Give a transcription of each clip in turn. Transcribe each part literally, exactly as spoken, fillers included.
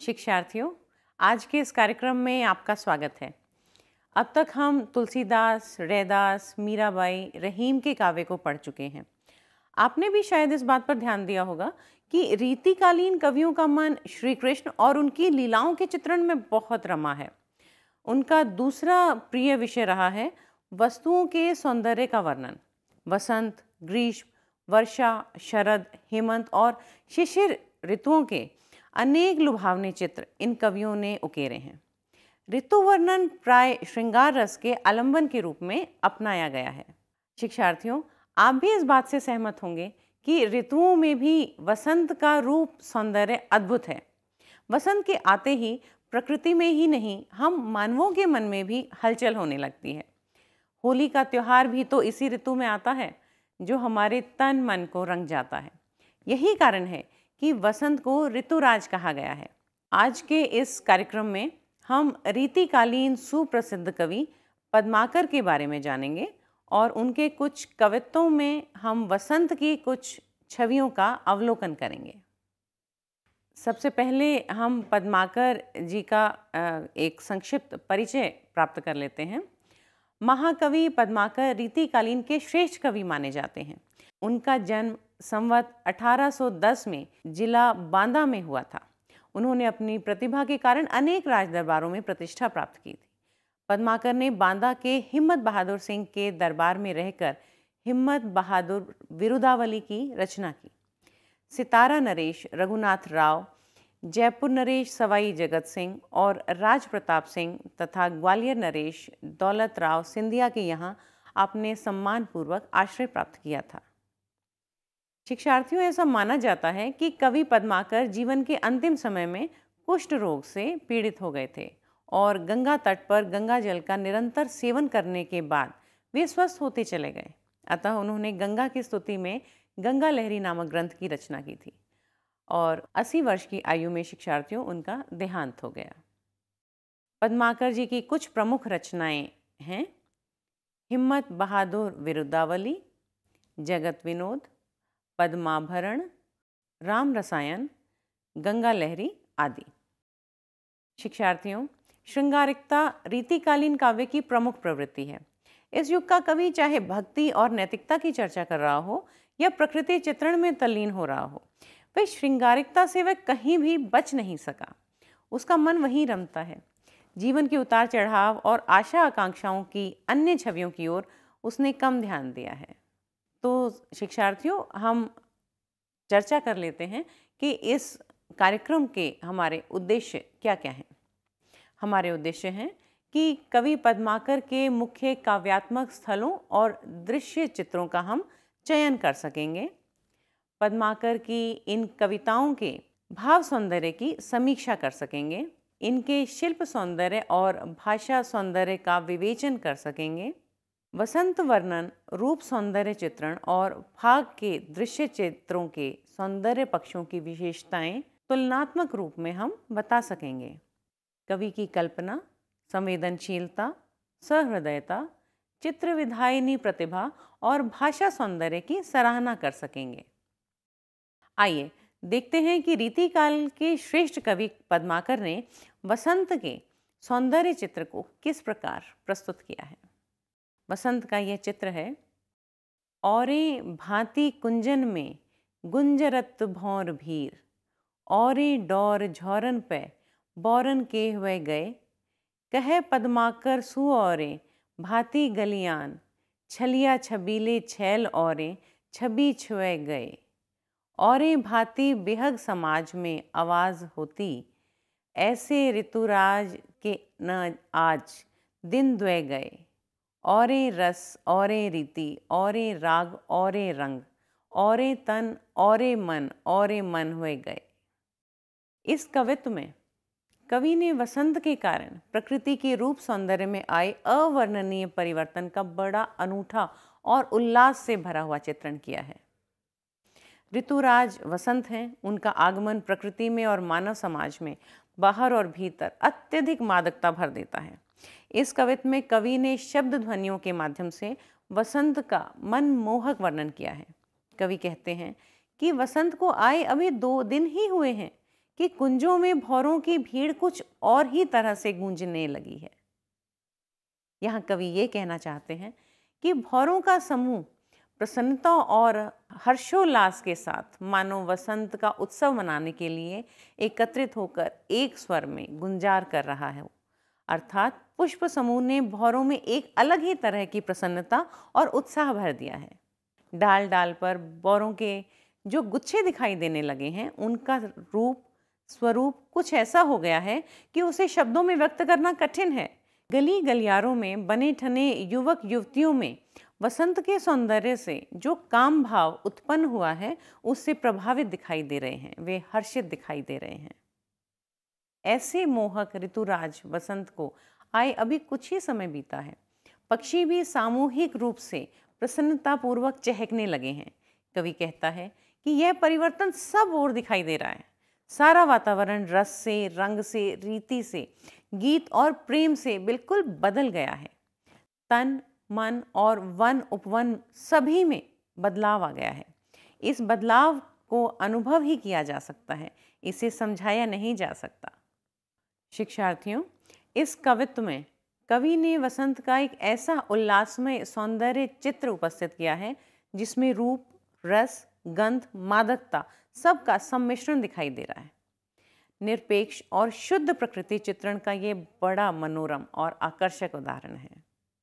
शिक्षार्थियों, आज के इस कार्यक्रम में आपका स्वागत है। अब तक हम तुलसीदास, रैदास, मीराबाई, रहीम के काव्य को पढ़ चुके हैं। आपने भी शायद इस बात पर ध्यान दिया होगा कि रीतिकालीन कवियों का मन श्री कृष्ण और उनकी लीलाओं के चित्रण में बहुत रमा है। उनका दूसरा प्रिय विषय रहा है वस्तुओं के सौंदर्य का वर्णन। वसंत, ग्रीष्म, वर्षा, शरद, हेमंत और शिशिर ऋतुओं के अनेक लुभावने चित्र इन कवियों ने उकेरे हैं। ऋतु वर्णन प्राय श्रृंगार रस के आलंबन के रूप में अपनाया गया है। शिक्षार्थियों, आप भी इस बात से सहमत होंगे कि ऋतुओं में भी वसंत का रूप सौंदर्य अद्भुत है। वसंत के आते ही प्रकृति में ही नहीं, हम मानवों के मन में भी हलचल होने लगती है। होली का त्योहार भी तो इसी ऋतु में आता है, जो हमारे तन मन को रंग जाता है। यही कारण है कि वसंत को ऋतुराज कहा गया है। आज के इस कार्यक्रम में हम रीतिकालीन सुप्रसिद्ध कवि पद्माकर के बारे में जानेंगे और उनके कुछ कवित्वों में हम वसंत की कुछ छवियों का अवलोकन करेंगे। सबसे पहले हम पद्माकर जी का एक संक्षिप्त परिचय प्राप्त कर लेते हैं। महाकवि पद्माकर रीतिकालीन के श्रेष्ठ कवि माने जाते हैं। उनका जन्म संवत अठारह सौ दस में जिला बांदा में हुआ था। उन्होंने अपनी प्रतिभा के कारण अनेक राज दरबारों में प्रतिष्ठा प्राप्त की थी। पद्माकर ने बांदा के हिम्मत बहादुर सिंह के दरबार में रहकर हिम्मत बहादुर विरुदावली की रचना की। सितारा नरेश रघुनाथ राव, जयपुर नरेश सवाई जगत सिंह और राज प्रताप सिंह तथा ग्वालियर नरेश दौलत राव सिंधिया के यहाँ आपने सम्मानपूर्वक आश्रय प्राप्त किया था। शिक्षार्थियों, ऐसा माना जाता है कि कवि पद्माकर जीवन के अंतिम समय में कुष्ठ रोग से पीड़ित हो गए थे और गंगा तट पर गंगा जल का निरंतर सेवन करने के बाद वे स्वस्थ होते चले गए। अतः उन्होंने गंगा की स्तुति में गंगा लहरी नामक ग्रंथ की रचना की थी और अस्सी वर्ष की आयु में शिक्षार्थियों उनका देहांत हो गया। पद्माकर जी की कुछ प्रमुख रचनाएं हैं हिम्मत बहादुर विरुदावली, जगत विनोद, पद्माभरण, राम रसायन, गंगा लहरी आदि। शिक्षार्थियों, श्रृंगारिकता रीतिकालीन काव्य की प्रमुख प्रवृत्ति है। इस युग का कवि चाहे भक्ति और नैतिकता की चर्चा कर रहा हो या प्रकृति चित्रण में तल्लीन हो रहा हो, वह श्रृंगारिकता से वह कहीं भी बच नहीं सका। उसका मन वहीं रमता है। जीवन के उतार चढ़ाव और आशा आकांक्षाओं की अन्य छवियों की ओर उसने कम ध्यान दिया है। तो शिक्षार्थियों, हम चर्चा कर लेते हैं कि इस कार्यक्रम के हमारे उद्देश्य क्या क्या हैं। हमारे उद्देश्य हैं कि कवि पद्माकर के मुख्य काव्यात्मक स्थलों और दृश्य चित्रों का हम चयन कर सकेंगे। पद्माकर की इन कविताओं के भाव सौंदर्य की समीक्षा कर सकेंगे। इनके शिल्प सौंदर्य और भाषा सौंदर्य का विवेचन कर सकेंगे। वसंत वर्णन, रूप सौंदर्य चित्रण और फाग के दृश्य चित्रों के सौंदर्य पक्षों की विशेषताएं तुलनात्मक रूप में हम बता सकेंगे। कवि की कल्पना, संवेदनशीलता, सहृदयता, चित्र विधायिनी प्रतिभा और भाषा सौंदर्य की सराहना कर सकेंगे। आइए देखते हैं कि रीतिकाल के श्रेष्ठ कवि पद्माकर ने वसंत के सौंदर्य चित्र को किस प्रकार प्रस्तुत किया है। वसंत का यह चित्र है। औरे भांति कुंजन में गुंजरत भौर भीर, औरे डौर झौरन पे बौरन के हुए गए, कहे पद्माकर सु औरे भांति गलियान, छलिया छबीले छैल औरे छबी छुए गए, औरे भांति बेहग समाज में आवाज होती, ऐसे ऋतुराज के न आज दिन द्वे गए, औरे रस औरे रीति औरे राग औरे रंग, औरे तन औरे मन औरे मन हुए गए। इस कवित्व में कवि ने वसंत के कारण प्रकृति के रूप सौंदर्य में आए अवर्णनीय परिवर्तन का बड़ा अनूठा और उल्लास से भरा हुआ चित्रण किया है। ऋतुराज वसंत हैं। उनका आगमन प्रकृति में और मानव समाज में बाहर और भीतर अत्यधिक मादकता भर देता है। इस कवित्व में कवि ने शब्द ध्वनियों के माध्यम से वसंत का मनमोहक वर्णन किया है। कवि कहते हैं कि वसंत को आए अभी दो दिन ही हुए हैं कि कुंजों में भौरों की भीड़ कुछ और ही तरह से गूंजने लगी है। यहाँ कवि ये कहना चाहते हैं कि भौरों का समूह प्रसन्नता और हर्षोल्लास के साथ मानो वसंत का उत्सव मनाने के लिए एकत्रित होकर एक स्वर में गुंजार कर रहा है। अर्थात पुष्प समूह ने भौरों में एक अलग ही तरह की प्रसन्नता और उत्साह भर दिया है। डाल डाल पर भौरों के जो गुच्छे दिखाई देने लगे हैं, उनका रूप स्वरूप कुछ ऐसा हो गया है कि उसे शब्दों में व्यक्त करना कठिन है। गली गलियारों में बने ठने युवक युवतियों में वसंत के सौंदर्य से जो काम भाव उत्पन्न हुआ है, उससे प्रभावित दिखाई दे रहे हैं, वे हर्षित दिखाई दे रहे हैं। ऐसे मोहक ऋतुराज वसंत को आए अभी कुछ ही समय बीता है। पक्षी भी सामूहिक रूप से प्रसन्नतापूर्वक चहकने लगे हैं। कवि कहता है कि यह परिवर्तन सब ओर दिखाई दे रहा है। सारा वातावरण रस से, रंग से, रीति से, गीत और प्रेम से बिल्कुल बदल गया है। तन, मन और वन उपवन सभी में बदलाव आ गया है। इस बदलाव को अनुभव ही किया जा सकता है, इसे समझाया नहीं जा सकता। शिक्षार्थियों, इस कवित्व में कवि ने वसंत का एक ऐसा उल्लासमय सौंदर्य चित्र उपस्थित किया है जिसमें रूप, रस, गंध, मादकता सबका सम्मिश्रण दिखाई दे रहा है। निरपेक्ष और शुद्ध प्रकृति चित्रण का ये बड़ा मनोरम और आकर्षक उदाहरण है।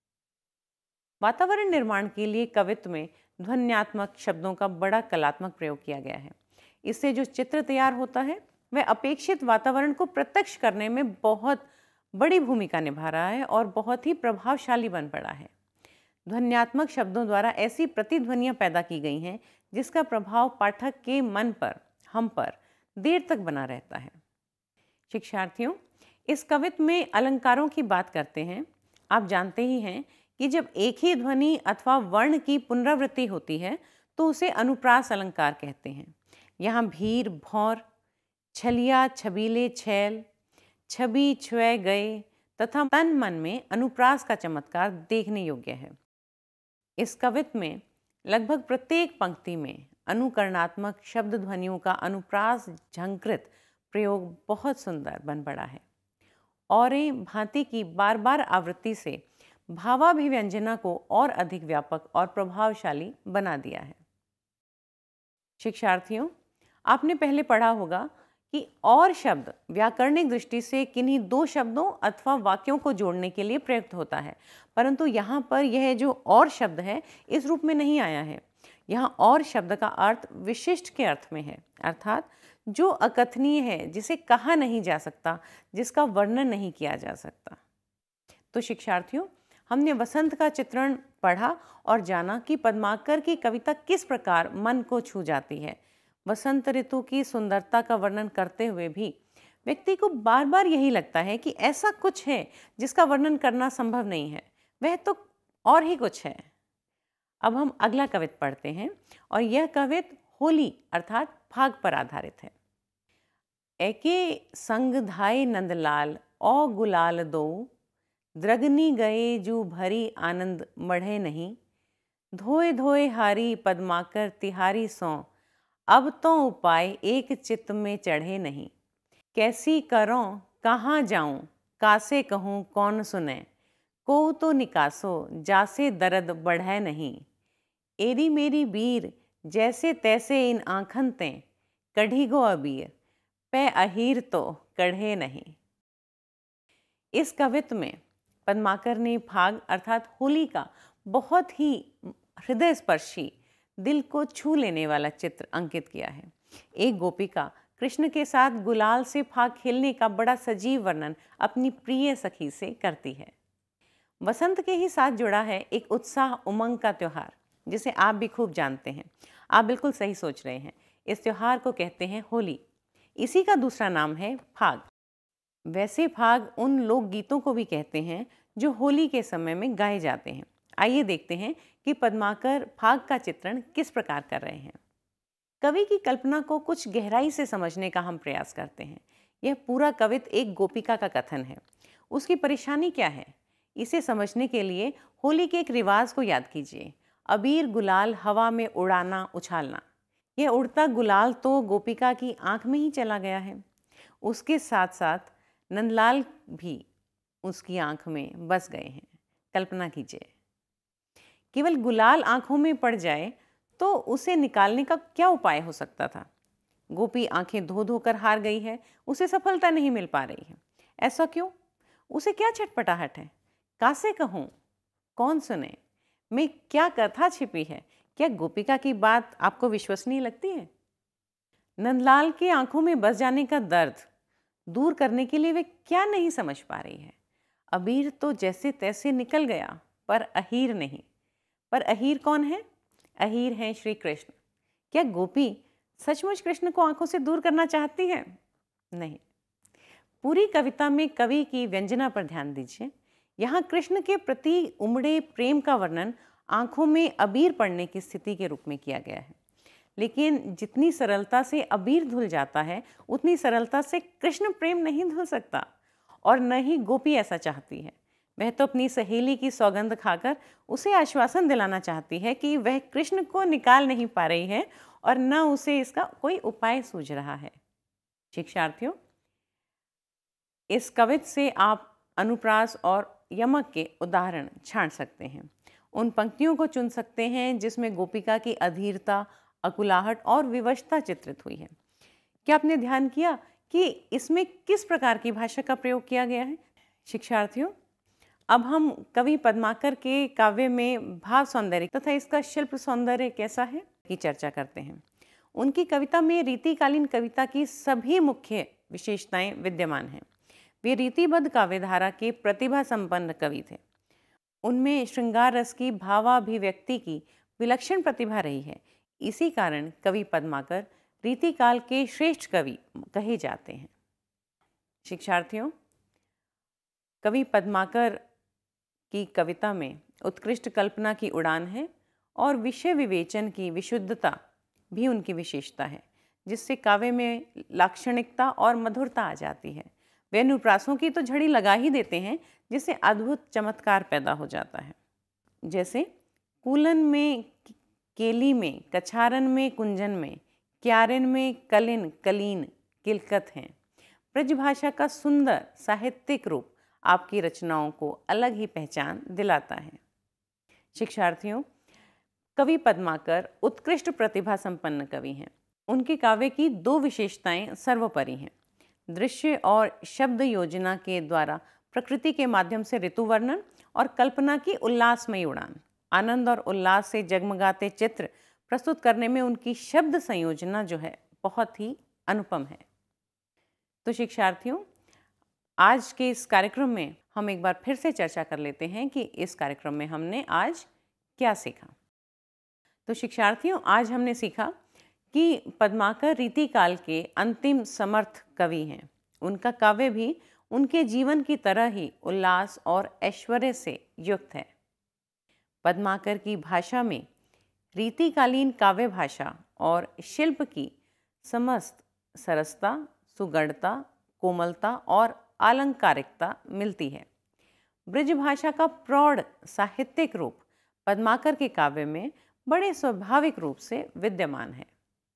वातावरण निर्माण के लिए कवित्व में ध्वन्यात्मक शब्दों का बड़ा कलात्मक प्रयोग किया गया है। इससे जो चित्र तैयार होता है वह अपेक्षित वातावरण को प्रत्यक्ष करने में बहुत बड़ी भूमिका निभा रहा है और बहुत ही प्रभावशाली बन पड़ा है। ध्वन्यात्मक शब्दों द्वारा ऐसी प्रतिध्वनियां पैदा की गई हैं जिसका प्रभाव पाठक के मन पर, हम पर देर तक बना रहता है। शिक्षार्थियों, इस कवित्व में अलंकारों की बात करते हैं। आप जानते ही हैं कि जब एक ही ध्वनि अथवा वर्ण की पुनरावृत्ति होती है तो उसे अनुप्रास अलंकार कहते हैं। यहाँ भीर, भौर, छलिया, छबीले, छैल, छवि, छुए गए तथा तन मन में अनुप्रास का चमत्कार देखने योग्य है। इस कवित्व में लगभग प्रत्येक पंक्ति में अनुकरणात्मक शब्द ध्वनियों का अनुप्रास झंकृत प्रयोग बहुत सुंदर बन पड़ा है और भांति की बार बार आवृत्ति से भावाभिव्यंजना को और अधिक व्यापक और प्रभावशाली बना दिया है। शिक्षार्थियों, आपने पहले पढ़ा होगा कि और शब्द व्याकरणिक दृष्टि से किन्हीं दो शब्दों अथवा वाक्यों को जोड़ने के लिए प्रयुक्त होता है, परंतु यहाँ पर यह जो और शब्द है इस रूप में नहीं आया है। यहाँ और शब्द का अर्थ विशिष्ट के अर्थ में है, अर्थात जो अकथनीय है, जिसे कहा नहीं जा सकता, जिसका वर्णन नहीं किया जा सकता। तो शिक्षार्थियों, हमने वसंत का चित्रण पढ़ा और जाना कि पद्माकर की कविता किस प्रकार मन को छू जाती है। वसंत ऋतु की सुंदरता का वर्णन करते हुए भी व्यक्ति को बार बार यही लगता है कि ऐसा कुछ है जिसका वर्णन करना संभव नहीं है, वह तो और ही कुछ है। अब हम अगला कवित्व पढ़ते हैं और यह कवित्व होली अर्थात फाग पर आधारित है। एके संग धाय नंदलाल औ गुलाल दो, द्रगनी गए जू भरी आनंद मढ़े नहीं, धोए धोए हारी पद्माकर तिहारी सौ, अब तो उपाय एक चित्त में चढ़े नहीं, कैसी करों कहाँ जाऊं कासे कहूँ कौन सुने, को तो निकासो जासे दर्द बढ़े नहीं, एरी मेरी बीर जैसे तैसे इन आँखन ते, कढ़ी गो अबीर पे अहीर तो कढ़े नहीं। इस कवित्व में पद्माकर ने फाग अर्थात होली का बहुत ही हृदय स्पर्शी, दिल को छू लेने वाला चित्र अंकित किया है। एक गोपिका कृष्ण के साथ गुलाल से फाग खेलने का बड़ा सजीव वर्णन अपनी प्रिय सखी से करती है। वसंत के ही साथ जुड़ा है एक उत्साह उमंग का त्योहार, जिसे आप भी खूब जानते हैं। आप बिल्कुल सही सोच रहे हैं, इस त्योहार को कहते हैं होली। इसी का दूसरा नाम है फाग। वैसे फाग उन लोकगीतों को भी कहते हैं जो होली के समय में गाए जाते हैं। आइए देखते हैं कि पद्माकर फाग का चित्रण किस प्रकार कर रहे हैं। कवि की कल्पना को कुछ गहराई से समझने का हम प्रयास करते हैं। यह पूरा कवित्व एक गोपिका का कथन है। उसकी परेशानी क्या है, इसे समझने के लिए होली के एक रिवाज को याद कीजिए। अबीर गुलाल हवा में उड़ाना, उछालना। यह उड़ता गुलाल तो गोपिका की आंख में ही चला गया है। उसके साथ साथ नंदलाल भी उसकी आंख में बस गए हैं। कल्पना कीजिए, केवल गुलाल आंखों में पड़ जाए तो उसे निकालने का क्या उपाय हो सकता था। गोपी आंखें धो धो कर हार गई है, उसे सफलता नहीं मिल पा रही है। ऐसा क्यों? उसे क्या छटपटाहट है? कासे कहूँ, कौन सुने, में क्या कथा छिपी है? क्या गोपिका की बात आपको विश्वसनीय लगती है? नंदलाल की आंखों में बस जाने का दर्द दूर करने के लिए वे क्या नहीं समझ पा रही है। अबीर तो जैसे तैसे निकल गया, पर अहीर नहीं। पर अहीर कौन है? अहीर हैं श्री कृष्ण। क्या गोपी सचमुच कृष्ण को आंखों से दूर करना चाहती है? नहीं। पूरी कविता में कवि की व्यंजना पर ध्यान दीजिए। यहाँ कृष्ण के प्रति उमड़े प्रेम का वर्णन आंखों में अबीर पड़ने की स्थिति के रूप में किया गया है। लेकिन जितनी सरलता से अबीर धुल जाता है, उतनी सरलता से कृष्ण प्रेम नहीं धुल सकता, और न ही गोपी ऐसा चाहती है। वह तो अपनी सहेली की सौगंध खाकर उसे आश्वासन दिलाना चाहती है कि वह कृष्ण को निकाल नहीं पा रही है और न उसे इसका कोई उपाय सूझ रहा है। शिक्षार्थियों, इस कविता से आप अनुप्रास और यमक के उदाहरण छांट सकते हैं। उन पंक्तियों को चुन सकते हैं जिसमें गोपिका की अधीरता, अकुलाहट और विवशता चित्रित हुई है। क्या आपने ध्यान किया कि इसमें किस प्रकार की भाषा का प्रयोग किया गया है? शिक्षार्थियों, अब हम कवि पद्माकर के काव्य में भाव सौंदर्य तथा इसका शिल्प सौंदर्य कैसा है की चर्चा करते हैं। उनकी कविता में रीतिकालीन कविता की सभी मुख्य विशेषताएं विद्यमान हैं। वे रीतिबद्ध काव्यधारा के प्रतिभा संपन्न कवि थे। उनमें श्रृंगार रस की भावाभिव्यक्ति की विलक्षण प्रतिभा रही है। इसी कारण कवि पद्माकर रीतिकाल के श्रेष्ठ कवि कहे जाते हैं। शिक्षार्थियों, कवि पद्माकर की कविता में उत्कृष्ट कल्पना की उड़ान है और विषय विवेचन की विशुद्धता भी उनकी विशेषता है, जिससे काव्य में लाक्षणिकता और मधुरता आ जाती है। वे अनुप्रासों की तो झड़ी लगा ही देते हैं, जिससे अद्भुत चमत्कार पैदा हो जाता है। जैसे कूलन में केली में, कछारन में कुंजन में, क्यारन में कलिन कलीन किलकत हैं। ब्रजभाषा का सुंदर साहित्यिक रूप आपकी रचनाओं को अलग ही पहचान दिलाता है। शिक्षार्थियों, कवि पद्माकर उत्कृष्ट प्रतिभा संपन्न कवि हैं। उनके काव्य की दो विशेषताएं सर्वोपरि हैं। दृश्य और शब्द योजना के द्वारा प्रकृति के माध्यम से ऋतु वर्णन और कल्पना की उल्लासमयी उड़ान, आनंद और उल्लास से जगमगाते चित्र प्रस्तुत करने में उनकी शब्द संयोजना जो है बहुत ही अनुपम है। तो शिक्षार्थियों, आज के इस कार्यक्रम में हम एक बार फिर से चर्चा कर लेते हैं कि इस कार्यक्रम में हमने आज क्या सीखा। तो शिक्षार्थियों, आज हमने सीखा कि पद्माकर रीतिकाल के अंतिम समर्थ कवि हैं। उनका काव्य भी उनके जीवन की तरह ही उल्लास और ऐश्वर्य से युक्त है। पद्माकर की भाषा में रीतिकालीन काव्य भाषा और शिल्प की समस्त सरसता, सुगढ़ता, कोमलता और आलंकारिकता मिलती है। ब्रजभाषा का प्रौढ़ साहित्यिक रूप पद्माकर के काव्य में बड़े स्वाभाविक रूप से विद्यमान है।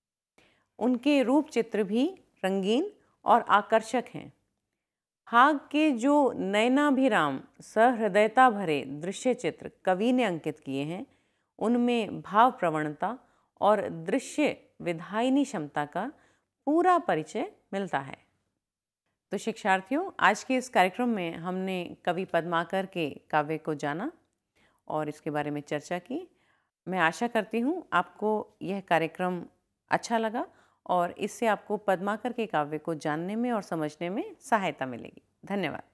उनके रूप चित्र भी रंगीन और आकर्षक हैं। फाग के जो नयनाभिराम सहृदयता भरे दृश्य चित्र कवि ने अंकित किए हैं, उनमें भाव प्रवणता और दृश्य विधायिनी क्षमता का पूरा परिचय मिलता है। तो शिक्षार्थियों, आज के इस कार्यक्रम में हमने कवि पद्माकर के काव्य को जाना और इसके बारे में चर्चा की। मैं आशा करती हूँ आपको यह कार्यक्रम अच्छा लगा और इससे आपको पद्माकर के काव्य को जानने में और समझने में सहायता मिलेगी। धन्यवाद।